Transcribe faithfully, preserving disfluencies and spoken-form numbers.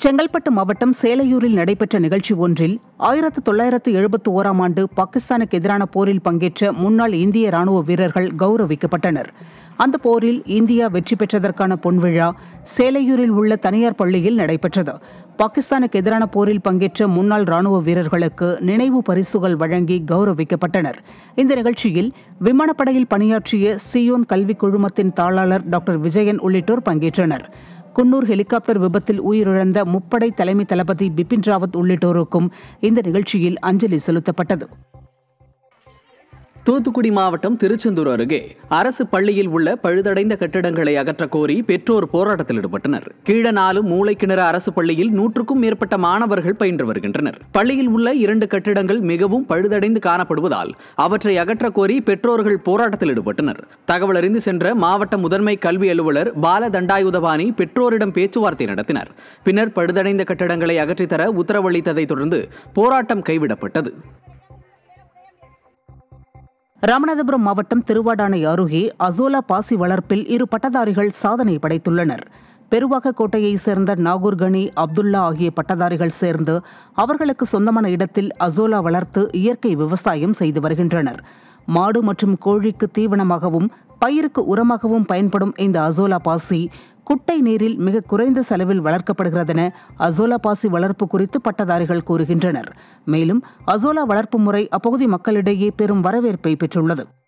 செங்கல்பட்டு மாவட்டம் சேலையூரில் நடைபெற்ற நிகழ்ச்சி ஒன்றில் ஆயிரத்து தொள்ளாயிரத்து எழுபத்தி ஓராம் ஆண்டு பாகிஸ்தானுக்கு எதிரான போரில் பங்கேற்ற முன்னாள் இந்திய ராணுவ வீரர்கள் கௌரவிக்கப்பட்டனர். அந்த போரில் இந்தியா வெற்றி பெற்றதற்கான பொன்விழா சேலையூரில் உள்ள தனியார் பள்ளியில் நடைபெற்றது. பாகிஸ்தானுக்கு எதிரான போரில் பங்கேற்ற முன்னாள் ராணுவ வீரர்களுக்கு நினைவு பரிசுகள் வழங்கி கௌரவிக்கப்பட்டனர். இந்த நிகழ்ச்சியில் விமானப்படையில் பணியாற்றிய சியோன் கல்விக் குழுமத்தின் தாளாளர் டாக்டர் விஜயன் உள்ளிட்டோர் பங்கேற்றனர். குன்னூர் ஹெலிகாப்டர் விபத்தில் உயிரிழந்த முப்படை தலைமை தளபதி பிபின் ராவத் உள்ளிட்டோருக்கும் இந்த நிகழ்ச்சியில் அஞ்சலி செலுத்தப்பட்டது. தூத்துக்குடி மாவட்டம் திருச்செந்தூர் அருகே அரசு பள்ளியில் உள்ள பழுதடைந்த கட்டிடங்களை அகற்ற கோரி பெற்றோர் போராட்டத்தில் ஈடுபட்டனர். கீழநாலு மூளைக்கிணறு அரசு பள்ளியில் நூற்றுக்கும் மேற்பட்ட மாணவர்கள் பயின்று வருகின்றனர். பள்ளியில் உள்ள இரண்டு கட்டிடங்கள் மிகவும் பழுதடைந்து காணப்படுவதால் அவற்றை அகற்ற கோரி பெற்றோர்கள் போராட்டத்தில் ஈடுபட்டனர். தகவல் அறிந்து சென்ற மாவட்ட முதன்மை கல்வி அலுவலர் பால தண்டாயுதபாணி பெற்றோரிடம் பேச்சுவார்த்தை நடத்தினர். பின்னர் பழுதடைந்த கட்டிடங்களை அகற்றித்தர உத்தரவளித்ததை தொடர்ந்து போராட்டம் கைவிடப்பட்டது. ராமநாதபுரம் மாவட்டம் திருவாடானை அருகே அசோலா பாசி வளர்ப்பில் இரு பட்டதாரிகள் சாதனை படைத்துள்ளனர். பெருவாக்கோட்டையைச் சேர்ந்த நாகூர்கனி, அப்துல்லா ஆகிய பட்டதாரிகள் சேர்ந்து அவர்களுக்கு சொந்தமான இடத்தில் அசோலா வளர்த்து இயற்கை விவசாயம் செய்து வருகின்றனர். மாடு மற்றும் கோழிக்கு தீவனமாகவும் பயிருக்கு உரமாகவும் பயன்படும் இந்த அசோலா பாசி குட்டை நீரில் மிக குறைந்த செலவில் வளர்க்கப்படுகிறதென அசோலா பாசி வளர்ப்பு குறித்து பட்டதாரிகள் கூறுகின்றனர். மேலும் அசோலா வளர்ப்பு முறை அப்பகுதி மக்களிடையே பெரும் வரவேற்பை பெற்றுள்ளது.